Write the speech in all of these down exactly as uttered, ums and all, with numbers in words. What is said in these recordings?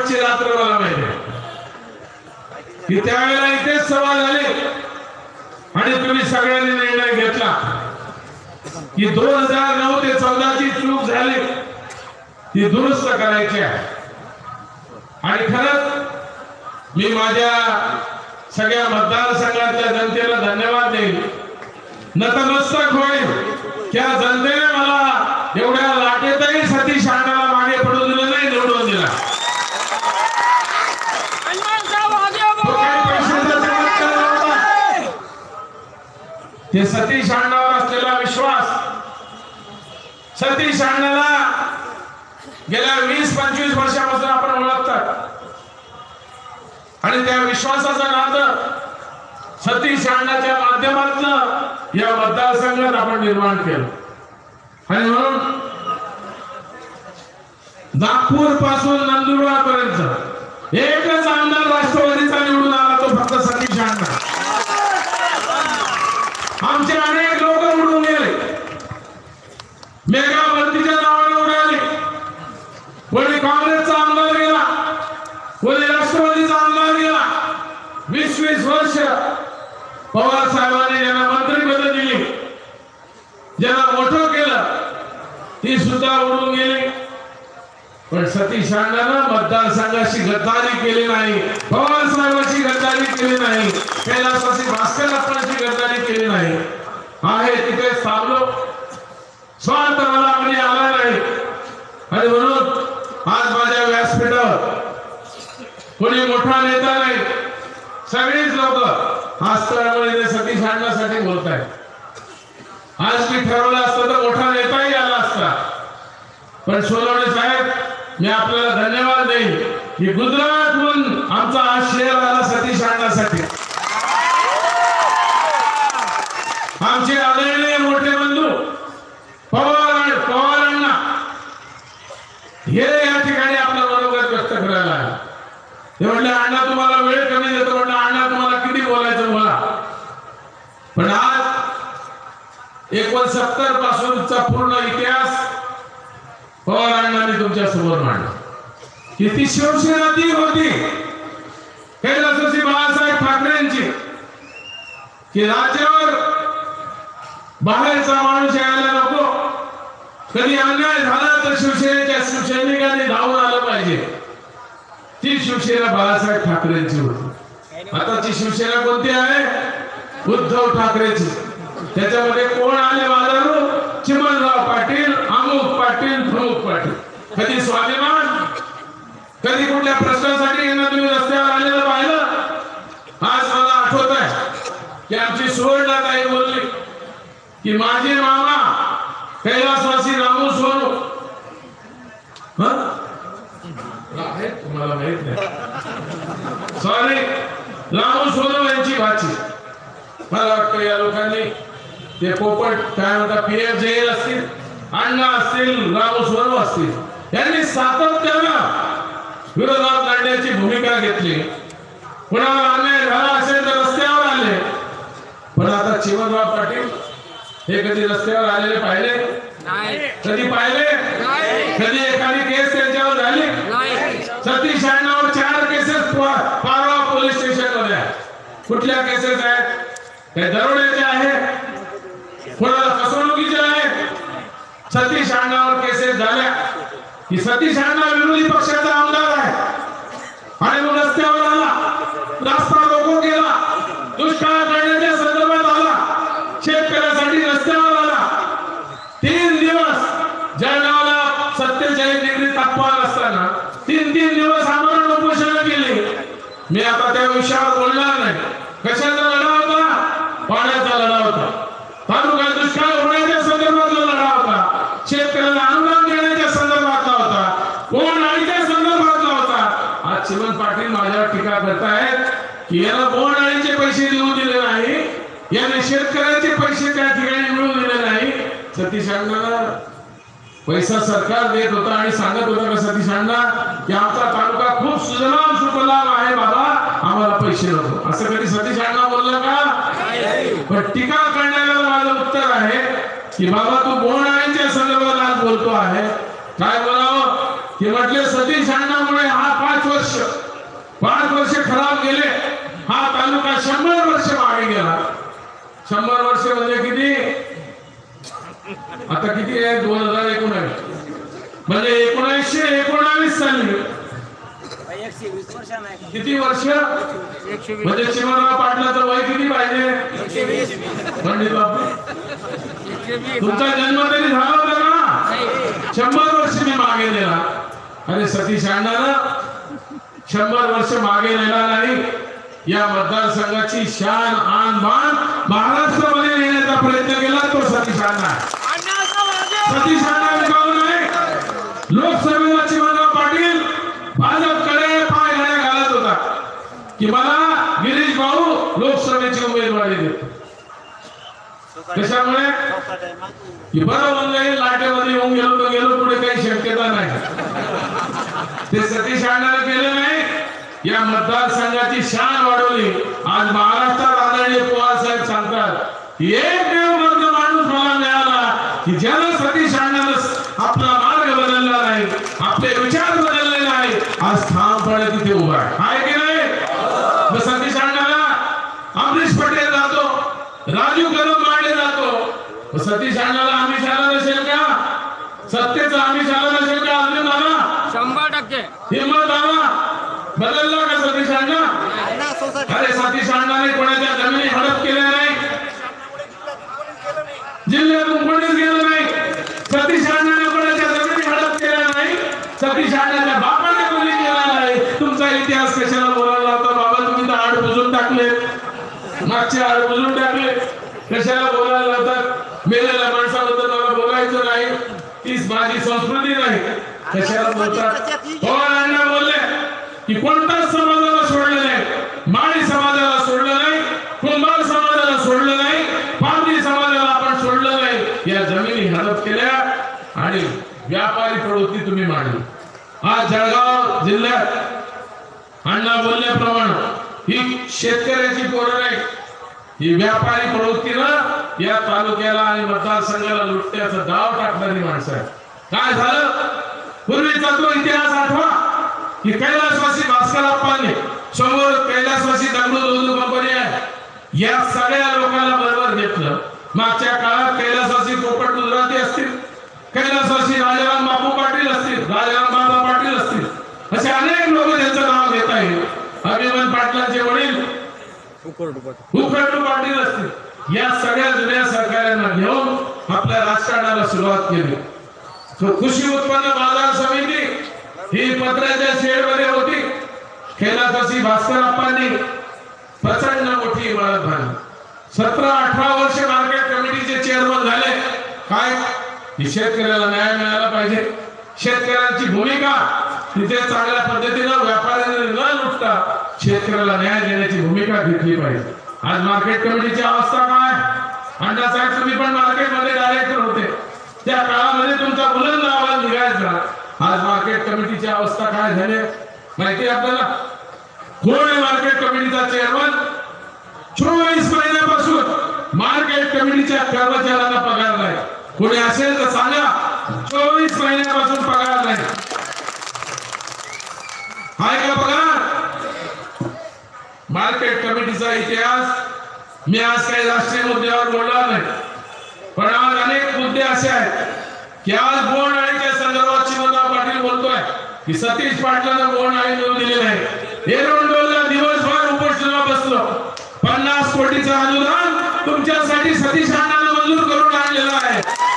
शेवटची रात्र मला माहिती आहे की त्यावेळेला इथेच सभा झाली आणि तुम्ही सगळ्यांनी निर्णय घेतला की दोन हजार नऊ ते चौदा ची चूक झाली ती दुरुस्त करायची आहे। आणि खरंच मी माझ्या सगळ्या मतदारसंघातल्या जनतेला धन्यवाद देईल, नतमस्तक होईल त्या जनतेने मला एवढ्या लाटेतही सतीश अण्णाला मागे पडू दिलं नाही, निवडून दिला। ते सतीश अण्णावर असलेला विश्वास, सतीश अण्णाला गेल्या वीस पंचवीस वर्षापासून आपण ओळखतात आणि त्या विश्वासाचं नातं सतीश अण्णाच्या माध्यमातून या मतदारसंघात आपण निर्माण केलं। आणि म्हणून नागपूर पासून नंदुरबार पर्यंत एकच आमदार राष्ट्रवादीचा निवडून आला, तो फक्त सतीश अण्णा। आमचे अनेक लोक उडून गेले, मेगा भरतीच्या नावाने उडाले, कोणी काँग्रेसचा आमदार गेला, कोणी राष्ट्रवादीचा आमदार गेला। वीस वीस वर्ष पवार साहेबांनी ज्यांना मंत्रिपद दिली, ज्यांना मोठं केलं, ती सुद्धा उडून गेली। पण सतीश अण्णांना मतदारसंघाशी गद्दारी केली नाही, पवार साहेबांची गद्दारी केली नाही, कैलासवासी भास्कर अप्पांची गद्दारी केली नाही। आहे तिथे थांबलो, स्वार्थ मला कोणी आला नाही। आणि म्हणून आज माझ्या व्यासपीठावर कोणी मोठा नेता नाही, सगळेच लोक आज तर सतीश अण्णासाठी बोलत आहेत। आज मी ठरवलं असतं तर मोठा नेताही आला असता, पण सोनवणे साहेब मी आपल्याला धन्यवाद देईन की गुजरातहून आमचा आज शेअर आला सतीश अण्णासाठी। आमचे आदरणीय मोठे बंधू पवार पवार अण्णा हे या ठिकाणी आपलं मनोगत व्यक्त करायला आहे। ते म्हटले अण्णा तुम्हाला वेळ कमी देतो, म्हटलं अण्णा तुम्हाला किती बोलायचं बोला। पण आज एकोणसत्तर पासूनचा पूर्ण इतिहास पवार अण्णांनी तुमच्या समोर मांडला। किती शिवसेना ती होती कैलासवासी बाळासाहेब ठाकरेंची, की राज्यावर बाहेरचा माणूस यायला नको, कधी अन्याय झाला तर शिवसेनेच्या शिवसैनिकांनी धावून आलं पाहिजे। ती शिवसेना बाळासाहेब ठाकरेंची होती। आताची शिवसेना कोणती आहे? उद्धव ठाकरेची। त्याच्यामध्ये कोण आले बाजारू? चिमणराव पाटील, अमुक पाटील, प्रमुख पाटील। कधी स्वाभिमान, कधी कुठल्या प्रश्नासाठी यांना तुम्ही रस्त्यावर आलेलं पाहिलं? आज मला आठवत आहे की आमची सुवर्णाताई बोलली की माझे मामा कैलासवासी रामू सोनू, आहे तुम्हाला माहित नाही, सॉरी रामू सोनू यांची भाची। मला वाटतं या लोकांनी ते पोपट काय म्हणतात पी एफ जे असतील, अण्णा असतील, रामू सोनू असतील, यांनी सातत्यानं विरोधात लढण्याची भूमिका घेतली। कुणाला अन्याय झाला असेल तर रस्त्यावर आले, पण आता चिमणराव पाटील हे कधी रस्त्यावर आलेले पाहिले नाही? कधी पाहिले नाही? कधी एखादी केस त्यांच्यावर झाली? सतीश अण्णावर चार केसेस पारवा पोलीस स्टेशन मध्ये आहेत। कुठल्या केसेस आहेत? काही दरोड्याच्या आहेत, कोणाला फसवणुकीच्या आहेत। सतीश अण्णावर केसेस झाल्या की सतीश अण्णा विरोधी पक्षाचा आमदार आहे आणि मग रस्त्यावर आला, रास्ता रोको केला, दुष्काळ काढण्याच्या संदर्भात आला, शेतकऱ्यासाठी रस्त्यावर आला। तीन दिवस जळगावला सत्तेचाळीस डिग्री तापमान असताना तीन तीन दिवस आमरण उपोषण केली। मी आता त्या विषयावर बोलणार नाही। कशाचा लढा होता? पाण्याचा लढा होता, तालुका दुष्काळ होण्याच्या संदर्भातला लढा होता, शेतकऱ्याला अनुदान देण्याच्या संदर्भातला होता, बोंडअळीच्या संदर्भातला होता। आज चिमण पाटील माझ्यावर टीका करतायत की याला बोंडअळीचे पैसे देऊ दिले नाही, याने शेतकऱ्याचे पैसे त्या ठिकाणी मिळवून दिले नाही। सतीश अण्णाला पैसा सरकार देत होता आणि सांगत होता का सतीश अण्णा की आमचा तालुका खूप सुजलाम सुफलाम आहे बाबा, आम्हाला पैसे नको, असं कधी सतीश अण्णा बोलला का? पण टीका करण्याला माझं उत्तर आहे की बाबा तू बोंडअळीच्या संदर्भात आज बोलतो आहे, काय बोलावं की म्हटले सतीश अण्णामुळे हा पाच वर्ष गेले हा तालुका शंभर वर्ष मागे गेला. शंभर वर्ष म्हणजे किती? आता किती आहे? दोन हजार एकोणावीस म्हणजे एकोणीसशे एकोणावीस साली किती वर्ष म्हणजे चिमणराव पाटलाचं वय किती पाहिजे? पंडित बापू तुमचा जन्म तरी झाला होता ना? शंभर वर्ष मी मागे नेला. अरे सतीश अण्णांना शंभर वर्ष मागे नेला नाही. या मतदारसंघाची शान आन बान महाराष्ट्रामध्ये नेण्याचा प्रयत्न केला तो सतीश अण्णा. सतीश अण्णा विकाऊ नाही. लोकसभेला चिमणराव पाटील भाजपकडे पाय घड्या घालत होता की मला गिरीश भाऊ लोकसभेची उमेदवारी देतो. कशामुळे? की बरं म्हणजे लाटेमध्ये येऊन गेलो तर गेलो, पुढे काही शक्यता नाही. ते सतीश अण्णाने केलं नाही. या मतदारसंघाची शान वाढवली. आज महाराष्ट्रात आदरणीय पवार साहेब सांगतात एकमेव वर्ग माणूस मला मिळाला की ज्याला सतीश अण्णानं आपला मार्ग बदलला नाही, आपले विचार बदलले नाही, आज ठामपणे तिथे उभा आहे की नाही? सतीश अण्णाला अमरीश पटेल जातो, राजू कदम मांडले जातो. सतीश अण्णाला आमिष आला नसेल का? सत्तेचा आमिष आला नसेल का? अजून आला शंभर टक्के हिंमत आला. बदलला का सतीश अण्णा? अरे सतीश अण्णाने कोणाच्या जमिनी हडप केल्या नाही, जिल्ह्यातून कोणीच गेलं नाही. सतीश अण्णाने कोणाच्या जमिनी हडप केल्या नाही. सतीश अण्णाच्या बापाने कोणी केला नाही. तुमचा इतिहास कशाला बोलायला होता बाबा? तुम्ही तर आड बुजून टाकले, मागचे आड बुजून टाकले. कशाला बोलायला होतात? मेलेल्या माणसाबद्दल मला बोलायचं नाही, तीच माझी संस्कृती नाही. कशाला बोलतात? हो अण्णा बोलले की कोणताच समाजाला सोडलं नाही, माळी समाजाला सोडलं नाही, कुंभार समाजाला सोडलं नाही, पारधी समाजाला आपण सोडलं नाही. या जमिनी हडप केल्या आणि व्यापारी प्रवृत्ती तुम्ही मांडली. आज जळगाव जिल्ह्यात अण्णा बोलल्याप्रमाणे ही शेतकऱ्याची पोरं नाही, ही व्यापारी प्रवृत्तीनं या तालुक्याला आणि मतदारसंघाला लुटण्याचा डाव टाकणारी माणसं आहे. काय झालं? पूर्वीचा तो इतिहास आठवा की कैलासवासी भास्कर अप्पांनी समोर कैलासवासी दगडू कंपनी आहे, या सगळ्या लोकांना बरोबर घेतलं. मागच्या काळात कैलासवासी पोपट गुजराती असतील, कैलासवासी राजाराम बापू पाटील असतील, राजाराम बाबा पाटील असतील, असे अनेक लोक त्यांचं नाव घेत आहेत. अभिमन पाटलांचे वडील उखरडू पाटील असतील. या सगळ्या जुन्या सरकारांना घेऊन आपल्या राजकारणाला सुरुवात केली. कृषी उत्पन्न बाजार समिती ही पत्राच्या शेड मध्ये होती. कैलासवासी भास्कर अप्पांनी प्रचंड मोठी इमारत बांधली. सतरा अठरा वर्ष मार्केट कमिटीचे चेअरमन झाले. काय? शेतकऱ्याला न्याय मिळाला पाहिजे. शेतकऱ्यांची भूमिका तिथे चांगल्या पद्धतीनं व्यापाऱ्यांनी न लुटता शेतकऱ्याला न्याय देण्याची भूमिका घेतली पाहिजे. आज मार्केट कमिटीची अवस्था काय? अण्णासाहेब तुम्ही पण मार्केटमध्ये डायरेक्टर होते, त्या काळामध्ये तुमचा बुलंद आवाज निघायचा. आज मार्केट कमिटीची अवस्था काय झाली माहिती आपल्याला? कोण आहे मार्केट कमिटीचा चेअरमन? चोवीस महिन्यापासून मार्केट कमिटीच्या कर्मचाऱ्यांना पगार नाही. कोणी असेल तर सांगा, चोवीस महिन्यापासून पगार नाही. आहे का पगार? मार्केट कमिटीचा इतिहास मी आज काही राष्ट्रीय मुद्द्यावर बोलणार नाही, पण आज अनेक मुद्दे असे आहेत की आज बोंडअळीच्या संदर्भात चिमणराव पाटील बोलतोय की सतीश पाटलांना बोंडअळी मिळू दिली नाही. एरंडोलला दिवसभर उपोषणाला बसलो. पन्नास कोटीचं अनुदान तुमच्यासाठी सतीश अण्णांना मंजूर करून आणलेलं आहे.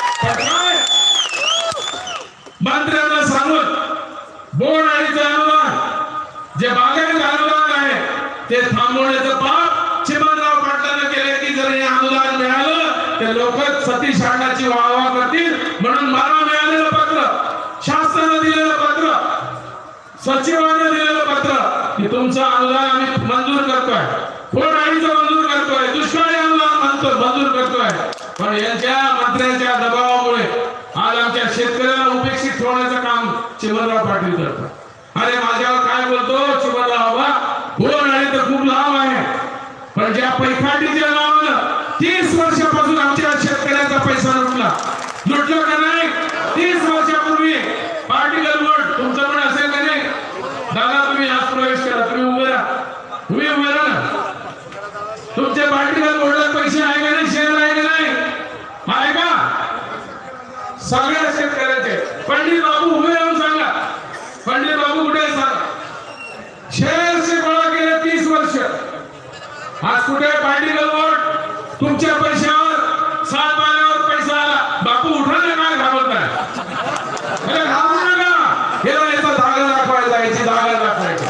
मंत्र्यांना सांगून बोंडअळीचं अनुदान जे बागायत अनुदान आहे ते थांबवण्याचं पाप चिमणराव पाटलांना केले की जर हे अनुदान मिळालं तर लोक सतीश अण्णांची वाहवा करतील म्हणून मला मिळालेलं पत्र, शासनाने दिलेलं पत्र, सचिवांनी दिलेलं पत्र की तुमचं अनुदान आम्ही मंजूर करतोय, बोंडअळीचं मंजूर करतोय, दुष्काळी अनुदान म्हणतो मंजूर करतोय. पण यांच्या मंत्र्यांच्या दबावामुळे आज आमच्या शेतकऱ्यांना उपेक्षित ठेवण्याचं काम चिमणराव पाटील करतात. अरे माझ्यावर काय बोलतो चिमणराव बाबा? बोंडअळी तर खूप लांब आहे, पण ज्या पैखाटीच्या नावानं तीस वर्षापासून आमच्या शेतकऱ्याचा पैसा लुटला लुटला का नाही? तीस वर्षापूर्वी पार्टिकल वोट तुमचं पण असेल का नाही? दादा तुम्ही आज प्रवेश करा, तुम्ही उभे राहा. तुम्ही उभे राहा ना. तुमच्या पार्टीला बोर्डात पैसे आहे का नाही, शेअर आहे का नाही, आहे का? सगळ्या शेतकऱ्याचे. पंडित बाबू उभे राहून सांगा, पंडित बाबू कुठे सांगा. शेअरचे गोळा केले तीस वर्ष, आज कुठे पार्टिकल बोर्ड? तुमच्या पैशावर सात महिन्यावर पैसा आला. बापू उठा ना, काय घाबरताय? अरे घाबरू नका. हे याचा धागा दाखवायचा, याची धागा दाखवायचा.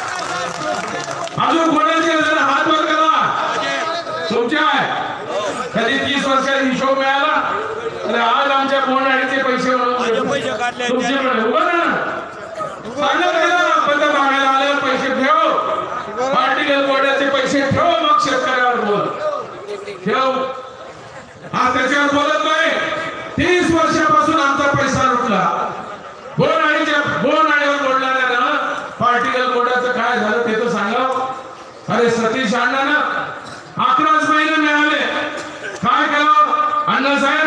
अजून कोणाचे जरा हात वर करा. तुमच्या कधी तीस वर्षाचा हिशोब मिळाला? अरे आज आमच्या बोंडाळीचे पैसे तुमचे उभं ना सांगा त्याला. पण मागायला आल्यावर पैसे ठेव, पार्टिकल बोर्डाचे पैसे ठेव, मग शेतकऱ्यावर बोल. ठेव. हा त्याच्यावर बोलत नाही. तीस वर्षापासून आमचा पैसा लुटला. बोंडाळीच्या बोंडाळीवर बोलणाऱ्या ना पार्टिकल बोर्डाचं काय झालं ते तर सांगा. अरे सतीश अण्णांना अकराच महिने मिळाले, काय केलं अण्णासाहेब?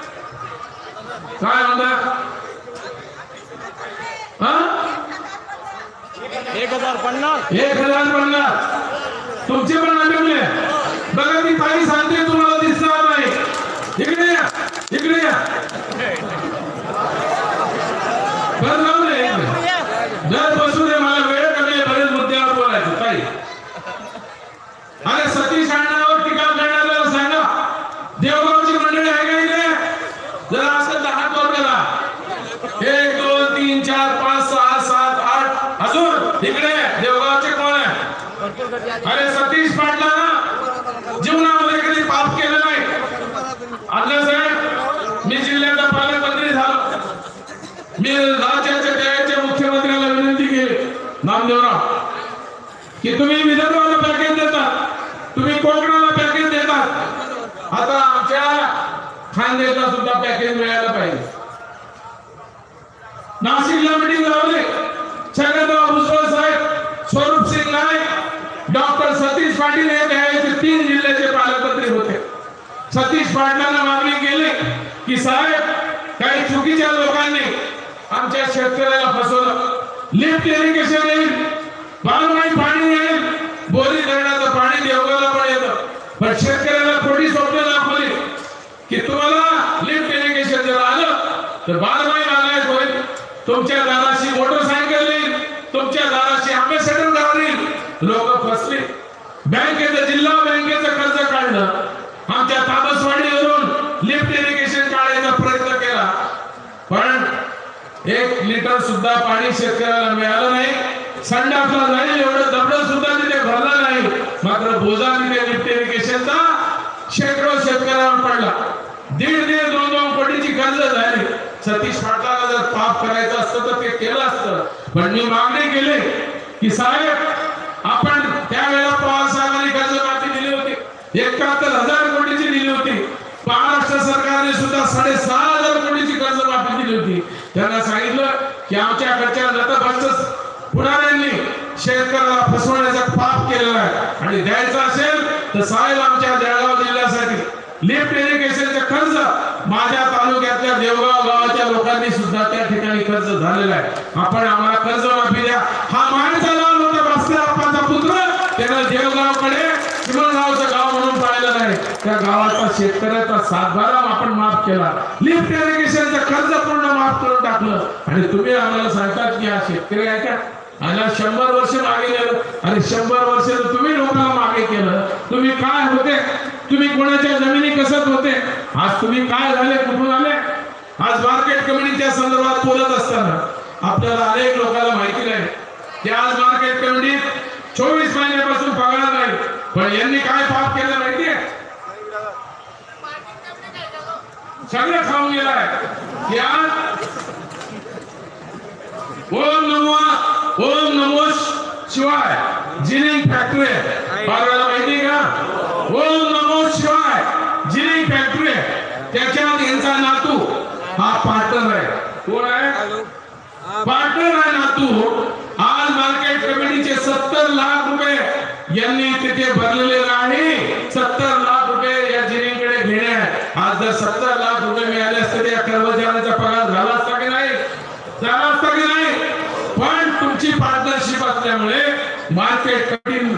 काय म्हणता? एक हजार पन्नास एक हजार पन्नास तुमचे पण अडकले. बघा ती ताई सांगते, तुम्हाला दिसणार नाही. इकडे या, इकडे या. बरं जाऊ दे, जर बसू दे, मला वेळ कमी आहे, बरेच मुद्द्यावर बोलायचं. ताई अरे सतीश अण्णावर टीका करणाऱ्याला सांगा, देवगावची मंडळी आहे का इथे? जरा असं दहा वर करा. एक दोन तीन चार पाच सहा सात आठ. अजून इकडे देवगावचे कोण आहे? अरे सतीश पाटलांना जीवनामध्ये कधी पाप केलं नाही. अण्णासाहेब, मी जिल्ह्याचा पालकमंत्री झालो. मी राज्याच्या त्याच्या मुख्यमंत्र्याला विनंती केली, नामदेवराव, की तुम्ही विदर्भाला पॅकेज देतात, तुम्ही कोकणाला पॅकेज देतात, आता आमच्या खानदेशला सुद्धा पॅकेज मिळायला पाहिजे. नाशिकला मीटिंग लावली. छगनराव भुजबळ साहेब, स्वरूप सिंग नाईक, डॉक्टर सतीश पाटील हे त्यावेळेचे तीन जिल्ह्याचे पालकमंत्री होते. सतीश पाटलांना मागणी केली की साहेब, काही चुकीच्या लोकांनी आमच्या शेतकऱ्याला फसवलं. लिफ्ट इरिगेशन येईल, बारमाही पाणी येईल, बोरी धरणाचं पाणी देवगावला पण येतं, पण शेतकऱ्याला खोटी स्वप्न दाखवली की तुम्हाला लिफ्ट इरिगेशन जर आलं तर बारमाही बागायत होईल, तुमच्या दाराशी मोटरसायकल येईल, तुमच्या दाराशी अँबॅसेडर गाडी येईल. लोक फसले. बँकेचं जिल्हा बँकेचं कर्ज काढलं. आमच्या ताबसवाडीवरून लिफ्ट इरिगेशन काढायचा प्रयत्न केला, पण एक लिटर सुद्धा पाणी शेतकऱ्याला मिळालं नाही. संडासला जाईल एवढं दबडं सुद्धा तिथे भरलं नाही. मात्र बोजा तिथे लिफ्ट इरिगेशनचा शेकडो शेतकऱ्यांवर पडला. दीड दीड दोन दोन कोटीची कर्ज झाली. सतीश पाटलाला जर पाप करायचं असतं तर ते केलं असतं, पण मी मागणी केली की साहेब, आपण त्यावेळेला पवार साहेबांनी कर्जमाफी दिली होती, एकाहत्तर हजार कोटीची दिली होती. महाराष्ट्र सरकारने सुद्धा साडेसहा हजार कोटीची कर्जमाफी दिली होती. त्यांना सांगितलं की आमच्याकडच्या नतभ्रष्ट पुढाऱ्यांनी शेतकऱ्याला फसवण्याचा पाप केलेला आहे आणि द्यायचं असेल तर साहेब आमच्या जळगाव जिल्ह्यासाठी लिफ्ट इरिगेशनचे कर्ज माझ्या तालुक्यातल्या देवगाव गावाच्या लोकांनी सुद्धा त्या ठिकाणी कर्ज झालेलं आहे. आपण आम्हाला कर्ज माफी द्या. हा माणसा लावला होता भास्कर अप्पांचा पुत्र, त्यानं देवगावकडे चिमणगावचं गाव म्हणून पाहिलं नाही. त्या गावाचा शेतकऱ्याचा सातबारा आपण माफ केला, लिफ्ट इरिगेशनचं कर्ज पूर्ण माफ करून टाकलं. आणि तुम्ही आम्हाला सांगतात की हा शेतकरी आहे का? आणि शंभर वर्ष मागे गेलं. अरे शंभर वर्ष तुम्ही लोकांना मागे केलं. तुम्ही काय होते? तुम्ही कोणाच्या जमिनी कसत होते? आज तुम्ही काय झाले, कुठून आले? आज मार्केट कमिटीच्या संदर्भात बोलत असताना आपल्याला अनेक लोकांना माहिती नाही की आज मार्केट कमिटीत चोवीस महिन्यापासून पगार नाही, पण यांनी काय पाप केलं माहितीये? सगळं खाऊन गेलाय. की आज ओम नमो ओम नमो शिवाय जिनिंग फॅक्टरी बाराला माहिती का? ओम नमो शिवाय जिनिंग फॅक्टरी, त्याच्यात यांचा नातू हा पार्टनर आहे. कोण आहे? पार्टनर आहे नातू. आज मार्केट कमिटीचे सत्तर लाख रुपये यांनी तिथे भरलेले नाही. सत्तर लाख रुपये या जिनिंगकडे घेणे. आज जर सत्तर लाख रुपये मिळाले असते त्या कर्मचाऱ्यांचा पगार झाला असता की नाही? झाला असता की नाही? पण तुमची पार्टनरशिप असल्यामुळे मार्केट कमिटी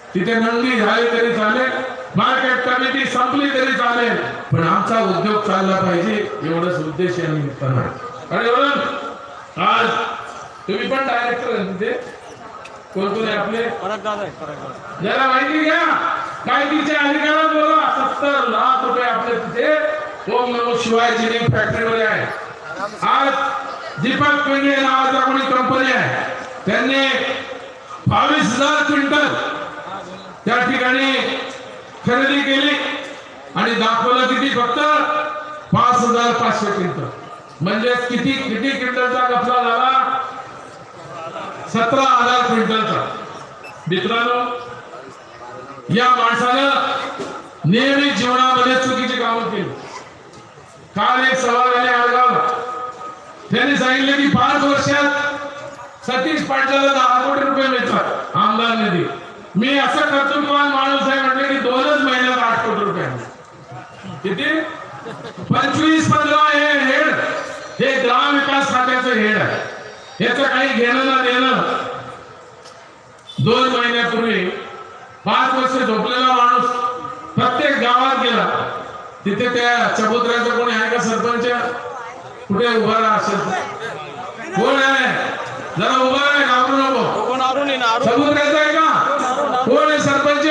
तिथे नंदी झाली तरी चालेल, मार्केट कमिटी संपली तरी चालेल, पण आमचा उद्योग चालला पाहिजे एवढंच उद्देश या निमित्तानं. आणि म्हणून आज तुम्ही पण डायरेक्टर आहे तिथे, कोण कोण आहे आपले जरा माहिती घ्या, माहितीच्या अधिकारात बोला. सत्तर लाख रुपये आपले तिथे ओम नमो शिवाय जिनिंग फॅक्टरीमध्ये आहे. आज दीपक पेंडे नावाचा कोणी कंपनी आहे, त्यांनी बावीस हजार क्विंटल त्या ठिकाणी खरेदी केली आणि दाखवलं किती, फक्त पाच हजार पाचशे क्विंटल. म्हणजे किती किती क्विंटलचा गफला झाला, सतरा हजार क्विंटलचा. मित्रांनो, या माणसानं नेहमी जीवनामध्ये चुकीची कामं केली. काल एक सभा झाली आळगावला, त्यांनी सांगितले की पाच वर्षात सतीश पाटलाला दहा कोटी रुपये मिळतात आमदार निधी. मी असं कर्तृत्ववान माणूस आहे म्हटलं की दोनच महिन्यात आठ कोटी रुपये. किती? पंचवीस पंधरा हे हेड, हे ग्राम विकास खात्याचं हेड आहे. याचं काही घेणं ना देणं. दोन महिन्यापूर्वी पाच वर्ष झोपलेला माणूस प्रत्येक गावात गेला, तिथे त्या चबुतऱ्याचं कोणी आहे का सरपंच? कुठे उभा राहा असेल, कोण आहे? जरा उभा आहे, घाबरू नको. चबुतऱ्याचं आहे का? कोण आहे सरपंच?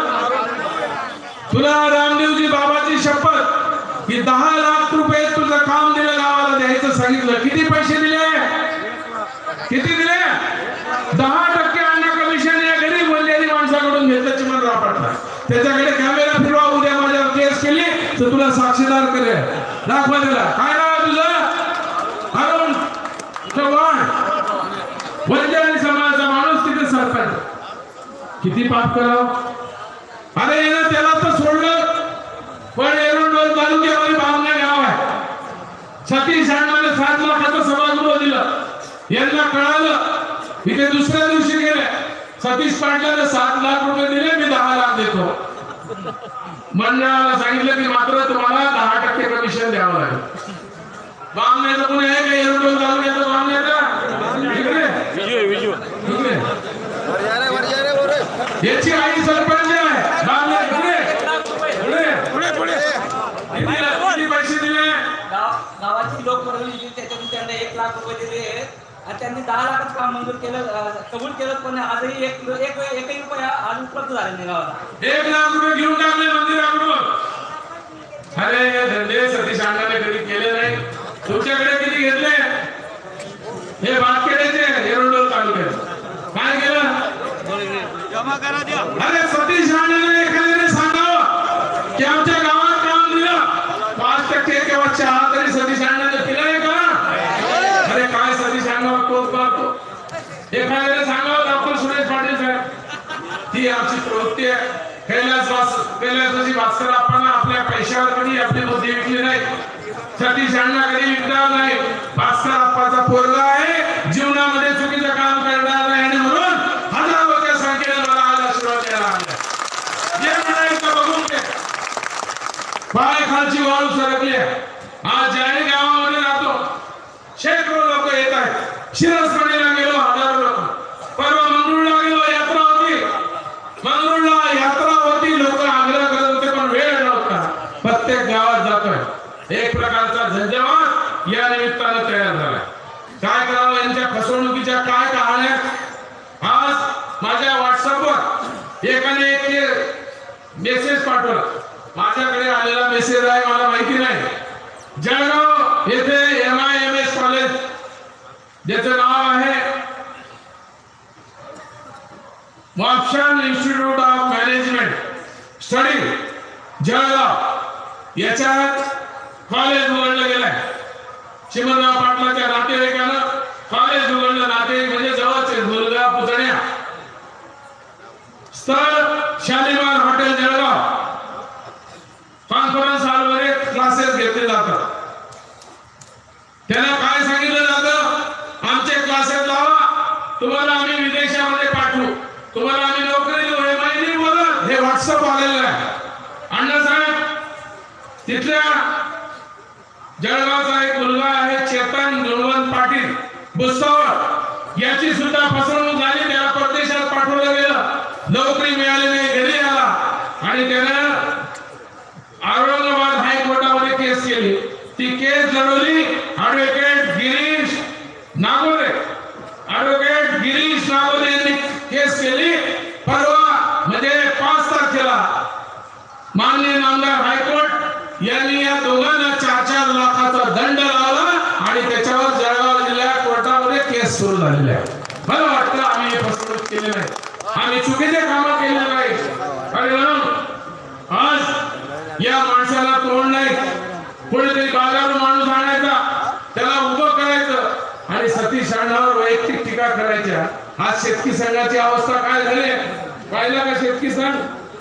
तुला रामदेवजी बाबाची शपथ की दहा लाख रुपये तुझं काम दिलं गावाला द्यायचं सांगितलं. किती पैसे दिले? किती दिले? दहा टक्के अन्न कमिशन या गरीब वंजारी माणसाकडून घेतलं चिमनराव पाटला. त्याच्याकडे कॅमेरा फिरवा, उद्या माझ्यावर केस केली तर तुला साक्षीदार करेल. दाखवा त्याला. काय नाव आहे तुझं? अरुण चव्हाण, वंजारी समाजाचा माणूस, तिथे सरपंच. किती पाप करावं? अरे येणं त्याला तर सोडलं, पण एरंडोल तालुक्यामध्ये बामणे गाव आहे. सतीश अण्णाने सात लाखाचं सभागृह दिलं. यांना कळालं, इथे दुसऱ्या दिवशी गेले, सतीश पाटलाने सात लाख रुपये दिले, मी दहा लाख देतो. मंडळाला सांगितलं की मात्र तुम्हाला दहा टक्के कमिशन द्यावं लागेल. बामण्याचं कोणी आहे का? एरंडोल तालुक्याचं बामण्याचं याची आई सरपंच आहे. बामण्या किती पैसे दिले? गावाची लोकप्रतिनिधी दिली, त्याच्यातून त्यांना एक लाख रुपये दिले आणि त्यांनी दहा लाखाचं काम मंजूर केलं, कबूल केलं. पण आजही एक एक एकही रुपया आज उपलब्ध झाले नाही गावाला. एक लाख रुपये घेऊन टाकले मंदिराकडून. अरे धंदे सतीश अण्णाने कधी केले नाही. तुमच्याकडे किती घेतले? हे भातखेड्याचे एरंडोल तालुक्यात काय केलं? जमा करा द्या. अरे सतीश अण्णाने एखाद्याने सांगावं की आमच्या गावात काम दिलं, पाच टक्के किंवा चहा तरी सतीश अण्णाने दिलंय का? अरे काय सतीश अण्णा तोच पाहतो. एखाद्याने सांगावं डॉक्टर सुरेश पाटील साहेब, ती आमची प्रवृत्ती आहे. कैलास वास कैलासवासी भास्कर आपण आपल्या पैशावर कधी आपली बुद्धी विकली नाही. सतीश अण्णा कधी विकणार नाही. भास्कर आप्पाचा पोरगा आहे, जीवनामध्ये चुकीचं काम करणार नाही आणि म्हणून हजारोच्या संख्येने मला आज आशीर्वाद द्यायला आला. जे म्हणायचं बघून घे. पाय खालची वाळू सरकली आहे. आज जाणी गावामध्ये राहतो, शेकडो लोक येत आहेत. शिरसपणीला गेलो, हजारो लोक. परवा मंगरुळला गेलो, यात्रा होती. मंगरुळला यात्रा होती, लोक आग्रह करत होते पण वेळ नव्हता. प्रत्येक गावात जातोय. एक प्रकारचा झंझावात या निमित्तानं तयार झाला. काय करावं? यांच्या फसवणुकीच्या काय कहाण्या. आज माझ्या व्हॉट्सअपवर एकाने एक मेसेज पाठवला. माझ्याकडे आलेला मेसेज आहे, मला माहिती नाही. जळगाव येथे M I M S college, ज्याचं नाव आहे मॉप्शन institute of management study Jalgaon, याच्यात कॉलेज उघडलं गेलंय. चिमनराव पाटलाच्या नातेवाईकानं कॉलेज उघडलं. नातेवाईक म्हणजे जवळचे मुलगा पुतण्या. स्थळ शालिमार हॉटेल जळगाव. कॉन्फरन्स हॉलमध्ये क्लासेस घेतले जातात. त्यांना काय सांगितलं जातं? आमचे क्लासेस लावा, तुम्हाला आम्ही विदेशामध्ये पाठवू, तुम्हाला आम्ही नोकरी देऊ. हे माहिती बोलत हे व्हॉट्सअप आलेलं आहे. अण्णासाहेब, तिथल्या जळगावचा एक मुलगा आहे चेतन गुणवंत पाटील भुसावळ, याची सुद्धा फसवणूक झाली. त्याला परदेशात पाठवलं गेलं. नोकरी मिळाली नाही, घरी आला आणि त्यानं औरंगाबाद हायकोर्टामध्ये केस केली. ती केस लढवली ऍडव्होकेट गिरीश नागोरे. ऍडव्होकेट गिरीश नागोरे यांनी केस केली. परवा म्हणजे पाच तारखेला माननीय नामदार हायकोर्ट यांनी या दोघांना चार चार लाखाचा दंड लावला आणि त्याच्यावर जळगाव जिल्हा कोर्टामध्ये केस सुरू झालेली आहे. मला वाटतं आम्ही हे फसवणूक केली नाही, आम्ही चुकीचे काम केले नाही. आणि म्हणून आज या माणसाला तोंड नाही, कोणीतरी बाजारून माणूस आणायचा, त्याला उभं करायचं आणि सतीश अण्णावर वैयक्तिक टीका करायच्या. आज शेतकी संघाची अवस्था काय झाली पाहिलं का? शेतकी संघ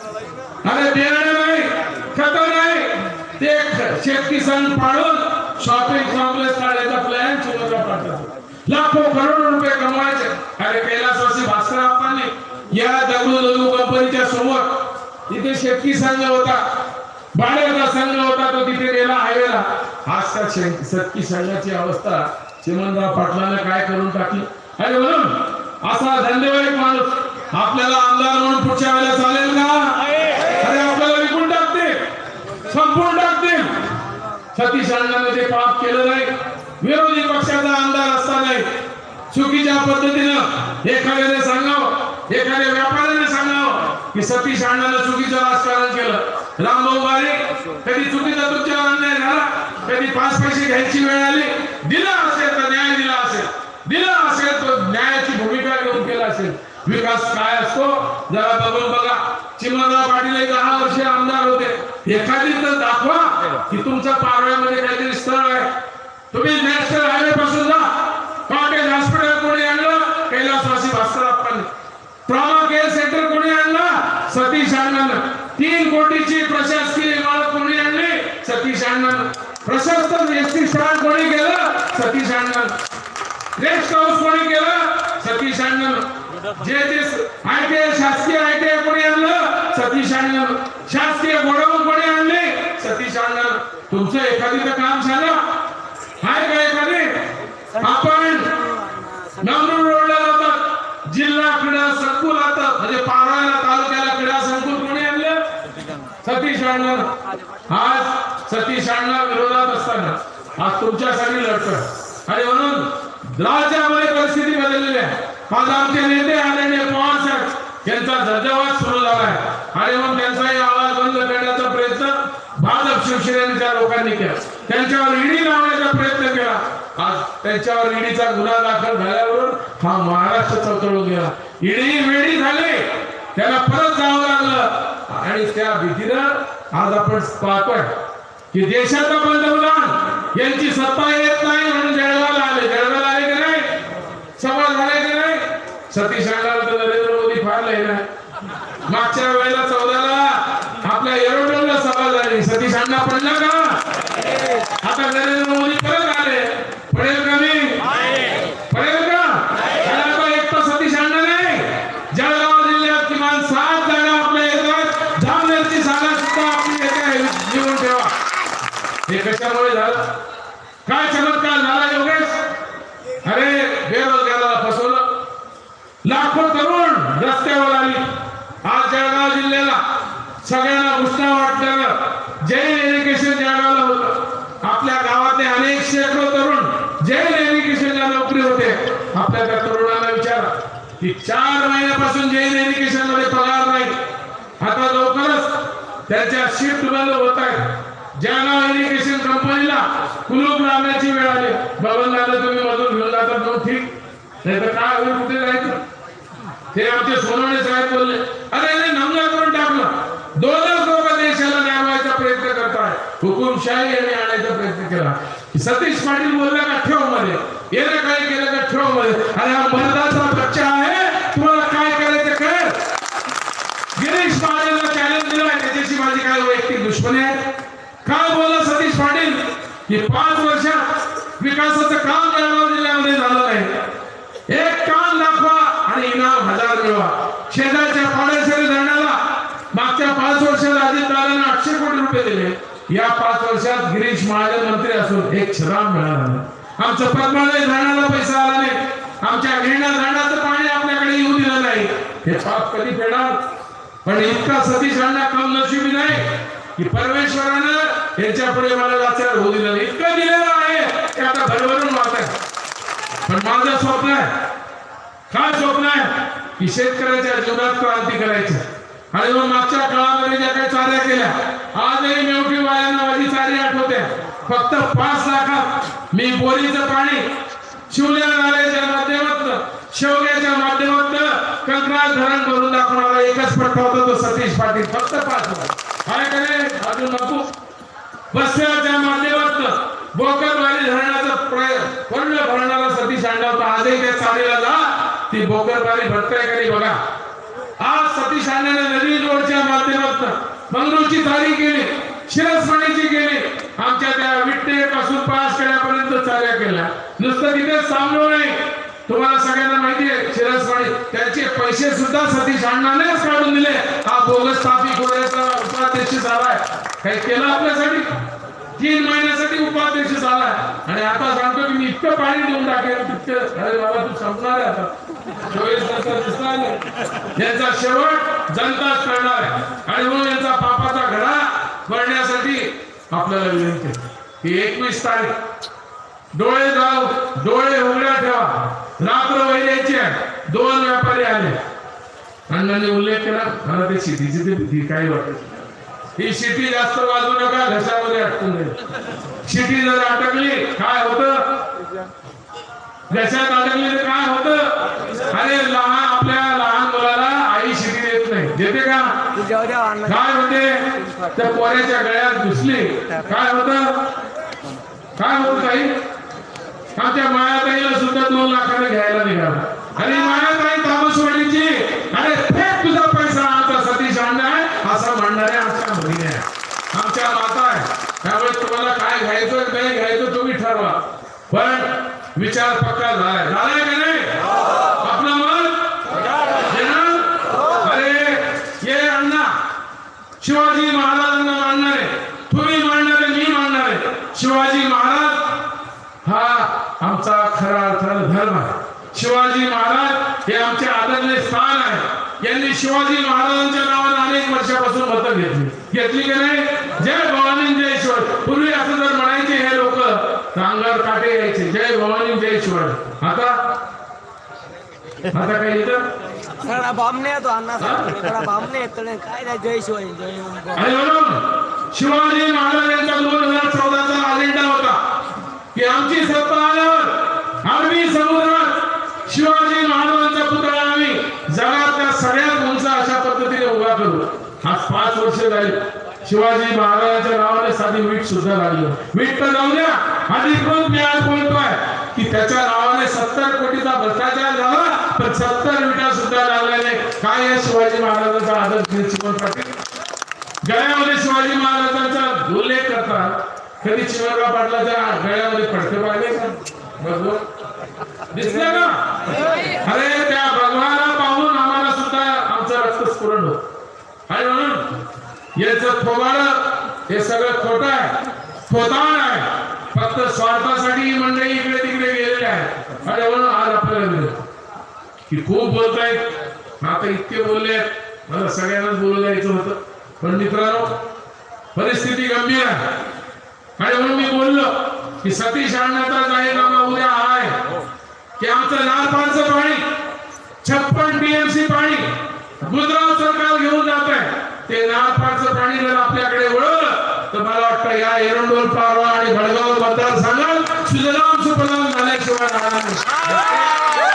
अरे बियाणं नाही, खत नाही, ते शेतकी संघ पाडून शॉपिंग कॉम्प्लेक्स काढायचा प्लॅन चिमणराव पाटलाचा. लाखो करोड रुपये कमवायचे. अरे कैलासवासी भास्करप्पांनी या दगडू कंपनीच्या समोर इथे शेतकी संघ होता, भाड्याचा संघ होता, तो तिथे गेला हायवेला. आज त्या शेतकी संघाची अवस्था चिमणराव पाटलाने काय करून टाकली. अरे म्हणून असा धंदेवाईक माणूस आपल्याला आमदार म्हणून पुढच्या वेळेला चालेल का? अरे आपल्याला विकून टाकते, संपून टाकते. सतीश अण्णाने ते पाप केलं नाही. विरोधी पक्षाचा आमदार असताना चुकीच्या पद्धतीनं एखाद्याने सांगावं, एखाद्या व्यापाऱ्याने सांगावं की सतीश अण्णाने चुकीचं राजकारण केलं. रामभाऊ बारे कधी चुकीचा तुमच्यावर अन्याय झाला, कधी पाच पैसे घ्यायची वेळ आली, दिला असेल तर न्याय दिला असेल, दिला असेल तर न्यायाची भूमिका घेऊन केला असेल. विकास काय असतो जरा बघून बघा. चिमणराव पाटील एक दहा वर्ष आमदार होते. एखादी तर दाखवा की तुमच्या पारव्यामध्ये काहीतरी स्थळ आहे. तुम्ही नॅशनल हायवे पासून जा, कॉटेज हॉस्पिटल कोणी आणलं? कैलासवासी भास्करप्पांनी. ट्रॉमा केअर सेंटर कोणी आणलं? सतीश अण्णांनी. तीन कोटीची प्रशासकीय इमारत कोणी आणली? सतीश अण्णांनी. प्रशस्त एसटी स्टँड कोणी केलं? सतीश अण्णांनी. रेस्ट हाऊस कोणी केलं? सतीश अण्णांनी. जे ते आयटीआय शासकीय आयटीआय कोणी आणलं? सतीश अण्णांनी. शासकीय गोडाऊन कोणी आणले? सतीश अण्णांनी. तुमचं एखादी तर काम झालं आहे का? एखादी आपण नांदूर रोडला जातात, जिल्हा क्रीडा संकुल आता म्हणजे पारवायला तालुक्याला क्रीडा संकुल कोणी आणलं? सतीश अण्णांनी. आज सतीश अण्णा विरोधात असताना आज तुमच्यासाठी लढतात. आणि म्हणून राज्यामध्ये परिस्थिती बदललेली आहे. आज आमचे नेते आदरणीय पवार साहेब यांचा झंझावात सुरू झाला आहे आणि मग त्यांचाही आवाज बंद करण्याचा प्रयत्न भाजप शिवसेनेच्या लोकांनी केला. त्यांच्यावर ईडी लावण्याचा प्रयत्न केला. आज त्यांच्यावर ईडीचा गुन्हा दाखल झाल्यावर हा महाराष्ट्र चौतळून गेला. ईडी वेडी झाले, त्याला परत जावं लागलं आणि त्या भीतीनं आज आपण पाहतोय की देशाचा पंतप्रधान यांची सत्ता येत नाही म्हणून जळगावला आले. जळगावला आले की नाही? सभा झाले की नाही? सतीश अण्णांना तर नरेंद्र मोदी फार लिहिला. मागच्या वेळेला चौदाला आपल्या एरोड्रोमला सभा झाली, सतीश अण्णा पडला का? आता नरेंद्र मोदी परत आले, पडेल का? मी पडेल का? आता एक तर सतीश अण्णा नाही, जळगाव जिल्ह्यात किमान सात जागा आपल्या येतात. जामनेरची जागा सुद्धा आपली येते, लिहून ठेवा. हे कशामुळे झालं? काय चमत्कार झाला योगेश? अरे बेरोजगाराला फसवलं, लाखो तरुण रस्त्यावर आली. आज जळगाव जिल्ह्याला सगळ्यांना घोषणा वाटल्यानं जैन एज्युकेशन जळगावला होतं. आपल्या गावातले अनेक शेकडो तरुण जैन एज्युकेशनला नोकरी होते. आपल्या त्या तरुणाला विचारा की चार महिन्यापासून जैन एज्युकेशन मध्ये पगार नाही. आता लवकरच त्यांच्या शिफ्ट बंद होत आहेत. जळगाव एज्युकेशन कंपनीला कुलूप लावण्याची वेळ आली. बबन दादा तुम्ही मधून घेऊन जातात म्हणून ठीक, नाही तर काय होईल, कुठे जायचं? ते आमचे सोनवणे साहेब बोलले, अरे नाही नमगा करून टाकलं. दोनच लोक देशाला न्यायचा प्रयत्न करताय, हुकुमशाही यांनी आणायचा प्रयत्न केला. सतीश पाटील बोलले का ठेव मध्ये, याने काय केलं का ठेव मध्ये. अरे हा मर्दाचा बच्चा आहे, तुम्हाला काय करायचं कर. गिरीश पाटीलला चॅलेंज दिलाय, त्याच्याशी माझी काय वैयक्तिक दुश्मनी आहे. काय बोलला सतीश पाटील की पाच वर्षात विकासाचं काम जळगाव जिल्ह्यामध्ये झालं नाही. एक काम दाखवा आणि इनाम हजार मिळवा. शेजारच्या पाण्यासरी धरणाला मागच्या पाच वर्षात अजितदादांना आठशे कोटी रुपये दिले. या पाच वर्षात गिरीश महाजन मंत्री असून एक श्राम मिळाला नाही. आमचं पद्मालय धरणाला पैसा आला नाही. आमच्या घेणा धरणाचं पाणी आपल्याकडे येऊ दिलं नाही. हे पाप कधी फेडणार? पण इतका सतीश अण्णा कम नशिबी नाही की परमेश्वरानं यांच्या पुढे मला लाचार होऊ दिलं नाही. इतकं दिलेलं आहे की आता भरभरून वाहत आहे. पण माझं स्वप्न आहे, काय स्वप्न आहे की शेतकऱ्याच्या जीवनात क्रांती करायची. आणि मग मागच्या काळामध्ये ज्या काही चाऱ्या केल्या, आजही मेवठी वायांना माझी चारी आठवते. फक्त पाच लाखात मी बोरीचं पाणी शिवल्या नाल्याच्या माध्यमातून, शेवग्याच्या माध्यमातून कंत्राट धरण भरून दाखवणारा एकच पट्टा होता, तो सतीश पाटील. फक्त पाच लाख. काय करे अजून नको. बसच्या माध्यमातून बोकरवाडी धरणाचं पूर्ण भरणारा सतीश अण्णा होता. आजही त्या चारीला जा, ती बोकरवाडी भरताय कधी बघा. आज सतीश अण्णाने नदी जोडच्या माध्यमातून मंगरूळची चारी केली, शिरसवाडीची केली, आमच्या त्या विट्टे पासून पाच खेड्यापर्यंत चाऱ्या केल्या. नुसतं तिथे थांबलो नाही. तुम्हाला सगळ्यांना माहिती आहे शिरसवाडी त्याचे पैसे सुद्धा सतीश अण्णानेच काढून दिले. हा बोगस तापी खोऱ्याचा उपाध्यक्ष झालाय. काही केलं आपल्यासाठी? तीन महिन्यासाठी उपाध्यक्ष झालाय. आणि आता सांगतो की मी इतकं पाणी देऊन टाकेल तितकं. अरे बाबा तू संपणार आहे आता. चोवीस तास दिसणार नाही. यांचा शेवट जनताच करणार आहे. आणि म्हणून यांचा पापाचा घडा भरण्यासाठी आपल्याला विनंती आहे की एकवीस तारीख डोळे जाऊ डोळे उघड्या ठेवा. रात्र वैद्याची आहे. दोन व्यापारी आले. अण्णांनी उल्लेख केला, मला ते शेतीची ते भीती काय वाटत. ही शिटी जास्त वाजू नका, घशामध्ये अटकून जाईल. शिटी जर अटकली काय होतं? घशात अडकली तर काय होतं? अरे लहान आपल्या लहान मुलाला आई शिटी देत नाही, देते का? काय होते? त्या पोऱ्याच्या गळ्यात घुसली काय होतं? काय होत ताई? आमच्या मायाताईला सुद्धा दोन लाखाने घ्यायला निघाला. आणि मायाताई तामसवाडीची, अरे फेक तुझा पैसा, आमचा सतीश अण्णा आहे असं म्हणणारे आमच्या बहिणी आहे, आमच्या माता आहे. त्यामुळे तुम्हाला काय घ्यायचं नाही घ्यायचं तुम्ही ठरवा. पण विचार पक्का झालाय झालाय का नाही? आपलं मत अरे ये अण्णा शिवाजी महाराजांना मानणारे, तुम्ही मानणारे, मी मानणारे. शिवाजी महाराज हा आमचा खरा अर्थानं धर्म आहे. शिवाजी महाराज हे आमचे आदरणीय स्थान आहे. यांनी शिवाजी महाराजांच्या नावाने अनेक वर्षापासून मतं घेतली घेतली की नाही? जय भवानी जय शिवाजी. पूर्वी असं जर म्हणायचे हे लोक अंगावर काटे यायचे, जय भवानी जय शिवाजी. आता आता काय येतं? बामणे येतो अण्णा बामणे येतो काय नाही. जय शिवाजी जय. आणि म्हणून शिवाजी महाराजांचा दोन हजार चौदाचा अजेंडा होता की आमची सत्ता आल्यावर अरबी समुद्रात शिवाजी महाराजांचा पुतळा आम्ही जगातल्या सगळ्यात उंच अशा पद्धतीने उभा करू. आज पाच वर्ष झाली. शिवाजी महाराजांच्या नावाने साधी वीट सुद्धा लागली. वीट तर जाऊ द्या, अधिकृत मी आज बोलतोय की त्याच्या नावाने सत्तर कोटीचा भ्रष्टाचार झाला, पण सत्तर विटा सुद्धा लागल्याने काय आहे शिवाजी महाराजांचा आदर चिमण पाटील गळ्यामध्ये शिवाजी महाराजांचा उल्लेख करतात. कधी चिमणराव पाटलाच्या गळ्यामध्ये फडके पाहिले का? बरोबर दिसले का? अरे त्या भगवाना पाहून आम्हाला सुद्धा आमचं रक्त स्फुरण होत. आणि म्हणून याचं थोबाड हे सगळं खोटं आहे, थोताळ आहे. फक्त स्वार्थासाठी ही मंडळी इकडे तिकडे गेलेली आहे. आणि म्हणून आज आपल्याला दिलं की खूप बोलतायत. आता इतके बोलले मला सगळ्यांनाच बोलू द्यायचं होतं, पण मित्रांनो परिस्थिती गंभीर आहे. आणि म्हणून मी बोललो की सतीश अण्णाचा जाहीरनामा उद्या आहे की आमचं नारपारचं पाणी छप्पन टीएमसी पाणी गुजरात सरकार घेऊन जात आहे. ते नारपारचं पाणी जर आपल्याकडे वळवलं तर मला वाटतं या एरंडोल पारवा आणि भडगाव मतदारसंघात सुजलाम सुफलाम झाल्याशिवाय राहणार नाही.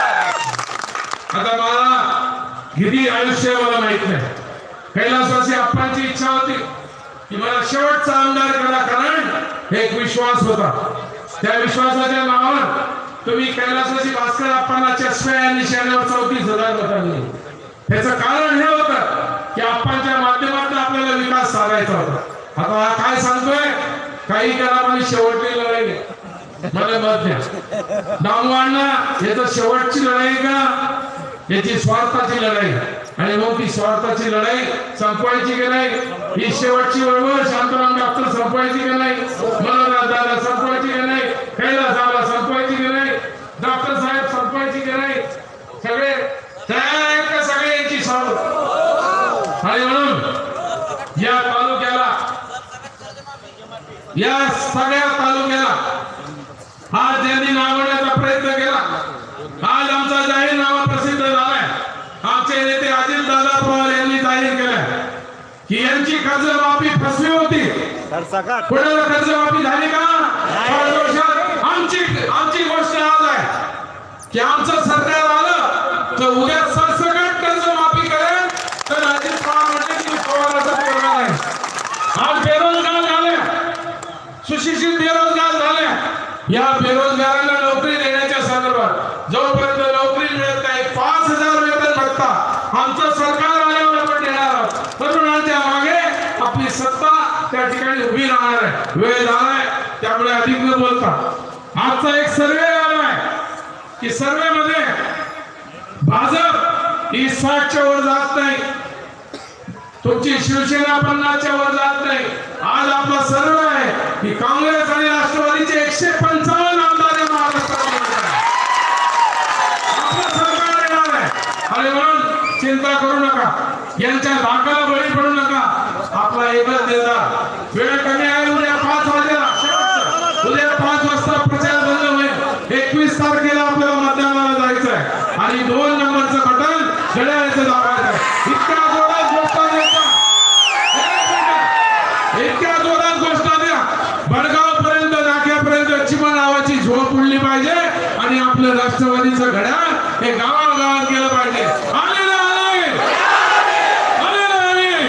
आता मला किती आयुष्य मला माहित नाही. कैलासवासी अप्पांची इच्छा होती की मला शेवटचा आमदार करा, कारण एक विश्वास होता. त्या विश्वासाच्या नावावर तुम्ही कैलासवासी भास्कर अप्पांना चष्मे या निशाण्यावर चौतीस हजार मतांनी. त्याचं कारण हे होतं की अप्पांच्या माध्यमातून आपल्याला विकास साधायचा होता. आता हा काय सांगतोय? काही करा पण शेवटची लढाई मला मत द्या. दामवांना याचं शेवटची लढाई का? याची स्वार्थाची लढाई. आणि मग ती स्वार्थाची लढाई संपवायची की नाही? ही शेवटची वळवळ शांताराम डॉक्टर संपवायची की नाही? मनोहर दादा संपवायची की नाही? कैलासाला संपवायची की नाही? डॉक्टर साहेब संपवायची की नाही? सगळे तयार आहेत का? सगळे याची आणि म्हणून या तालुक्याला या सगळ्या तालुक्याला आज ज्यांनी नावण्याचा प्रयत्न केला, आज आमचा जाहीरनामा प्रसिद्ध झालाय. आमचे नेते अजित दादा पवार यांनी जाहीर केलाय की यांची कर्जमाफी फसवी होती. कोणाला कर्जमाफी झाली का? पाच वर्षात आमची आमची गोष्ट आज आहे की आमचं सरकार आलं तर उद्या सरसकट कर्जमाफी करेल. तर अजित पवार म्हणते की पवाराचा पोरगा नाही. आज बेरोजगार झाले, सुशिक्षित बेरोजगार झाले. या बेरोजगारांना नोकरी देण्याच्या संदर्भात जोपर्यंत नोकरी मिळत नाही, पाच हजार वेतन भत्ता आमचं सरकार आल्यावर आपण देणार आहोत. तरुणांच्या मागे आपली सत्ता त्या ठिकाणी उभी राहणार आहे. वेळ झालाय त्यामुळे अधिक न बोलता आजचा एक सर्वे आलाय की सर्वे मध्ये भाजप ही साठच्या वर जात नाही, तुमची शिवसेना पन्नासच्या वर जात नाही. आज आपला सर्वे आहे की काँग्रेस आणि राष्ट्रवादीचे एकशे पंचावन्न आमदार या महाराष्ट्रात आपलं सरकार येणार आहे. आणि म्हणून चिंता करू नका, यांच्या धाकाला बळी पडू नका. आपला एकच देणार वेळ कमी आहे. उद्या पाच वाजेला उद्या पाच वाजता प्रचार बंद होईल. एकवीस तारखेला आपल्याला मतदानाला जायचं आहे आणि दोन नंबरचं बटन घड्याळाचं दाबायचं आहे. इतक्या जोरात घोषणा द्यायचा, इतक्या जोरात घोषणा द्या भडगाव पर्यंत नाक्यापर्यंत चिमा नावाची झोप उडली पाहिजे आणि आपलं राष्ट्रवादीचं घड्याळ हे गावागावात गेलं पाहिजे. आले ना आले आले ना आले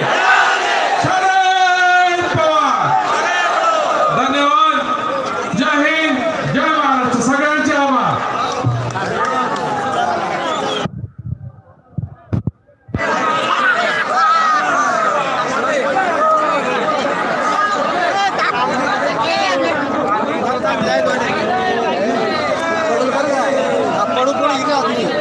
शरद पवार. धन्यवाद. जय हिंद, जय महाराष्ट्र. सगळ्यांचे आभार. पडू पडू